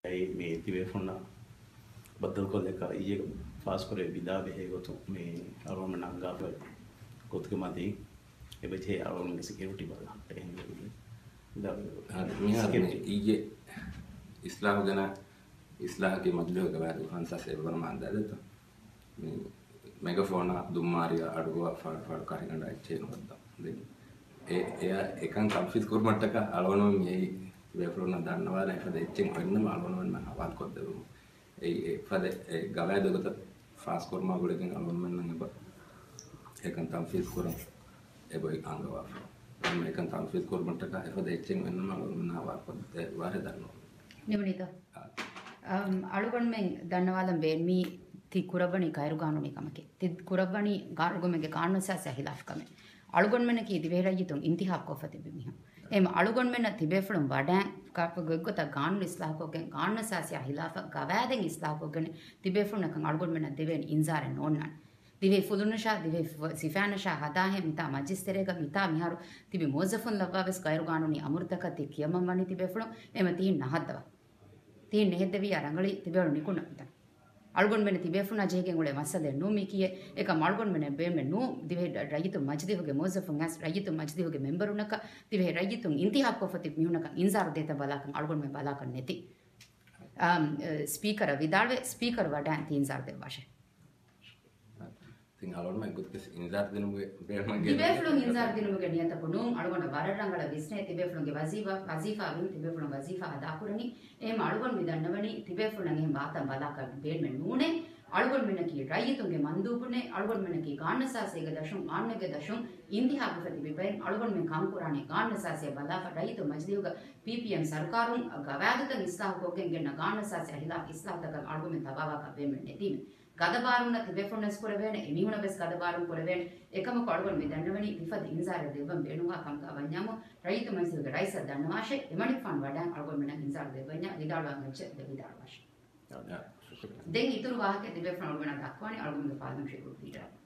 මේ තිබෙෆුණා බද්දල් කොල්ලක ඊයේ ෆාස් කරේ විදා බෙහෙ ගොතු මේ අරෝම නංගා බල කොත්ක මදී එබෙතේ අරෝමගේ සිකියුරිටි බල එහෙන්නේ මිහාර ඊයේ ඉස්ලාම් ගැන ඉස්ලාම්ගේ මජ්ලිස් ගාවද හන්සස් එවන මාන්දාදත මේ මෙගාෆෝන දුම්මාරිය අඩුව ෆාඩ කාරිනඩ ඇච්චේ නොද්දා එයා එකන් කම්ෆිස් කුර්මට්ටක අලවනෝ මේ වෙෆ්ලෝන දන්නවා නේද එච්චෙන් වෙන්නම අලවනෝ මම අවල් කොද්දු ඒ ෆද ගාවද ගොත ෆාස් කුර්මා ගොඩකින් අලවනෝ මම නංග එකන් කම්ෆිස් කුර්ම එබොයි අංගවා මම එකන් කම්ෆිස් කුර්මට්ටක එෆද එච්චෙන් වෙන්නම අලවනෝ මම අවල් කොද්ද වාර දන්නවා නිවනිත අලුගොන්මෙන් දන්නවාලම් බේන්මි ති කුරබණි කයරුගානුනි කමකේ ති කුරබණි ගාරුගොමගේ කාන්නසස හිලාෆ් කමේ අලුගොන්මෙන කී දිවෙරයිතුන් ඉන්තිහාක් කොෆති බිමිහ එම අලුගොන්මෙන තිබෙෆුලුම් වඩා කාප ගොග්ගත ගාන්නු ඉස්ලාහකෝගෙන් කාන්නසස හිලාෆ ගවෑදෙන් ඉස්ලාහකෝගෙන තිබෙෆුනකන් අලුගොන්මෙන දෙවෙන් ඉන්සාරෙන් ඕන්නන් දිවේ ෆුලුනෂා දිවේ සිෆානෂා හදාහෙ මිතා මජිස්තරේග මිතා මිහාරු තිබි මොසෆුන් ලබ්වාවස් කයරුගානුනි අමුර්තක ති කියමම් වනි තිබෙෆුලුම් එම තිහින් නහද්දව තිහින් නෙහෙද්දවි අරංගලි තිබෙවලු නිකුණ මිතා අල්ගොන් මෙන තිබෙෆුනා ජේගෙන් උලේ මස්සද නූමි කියේ එක මල්ගොන් මෙන බේමෙ නූ දිවේ රයිතු මජ්දිහුගේ මොසෆුන් ඇස් රයිතු මජ්දිහුගේ මෙම්බරුනක දිවේ රයිතුන් ඉන්තිහාක් කොෆති මිහුනක ඉන්සාර දෙත බලාකන් අල්ගොන් මෙ බලාකන් නැති ස්පීකර් විදාල්වේ ස්පීකර් වඩා ඉන්සාර දෙ වාෂේ තින් අලොන් මම ගොත් ඉන්සාර දිනුගේ බේමගේ තිබෙෆුලුන් ඉන්සාර දිනුගේ නියත පොනුන් අල්ගොන වරරංගල විස්නේ තිබෙෆුලුන්ගේ වසීෆා වින් තිබෙෆුලුන් වසීෆා අදාකුරණි එහෙම අල්ගොන් විදන්නවනි තිබෙෆුලුන් එහෙම වාතම් බලාකන් බේමෙ නූනේ අල්ගොන් මෙන කී රයිතුන්ගේ මන්දූපුනේ අල්ගොන් මෙන කී ගාන්නසාසේග දශුන් ආන්නගේ දශුන් ඉන්තිහාක ප්‍රතිබිබෙන් අල්ගොන් මෙන් කාම්පුරානේ ගාන්නසාසේ බලාක රයිතු මජ්දිහුග PPM සර්කාරුන් ගවෑදත ඉස්ලාහකෝගෙන් ගෙන්න ගාන්නසාසේ හිලා ඉස්ලාහතක අල්ගොන් මෙන් තබාවාක බේමෙ නැතිමි ගදබාරුන තිබෙෆුනස් කරවෙන එමිහුන බස් ගදබාරුන් කරවෙන එකම කොල්ගොන් මෙදන්නවනි විෆද ඉන්සාර දෙවම් බේනුවා කම්කා වඤ්ඤාම රයිතු මජ්දිහුග රයිස දන්නවාෂේ එමණි ෆන් වඩා අල්ගොන් මෙන ඉන්සාර දෙවඤ්ඤා විදාලවා මෙච්ච දෙවිදාලවාෂේ දැන් ඉතුරු වාහකේ තිබෙෆුන අල්ගොන දක්වානේ අල්ගොන්ගේ පාදම් ශිකුරු දීලා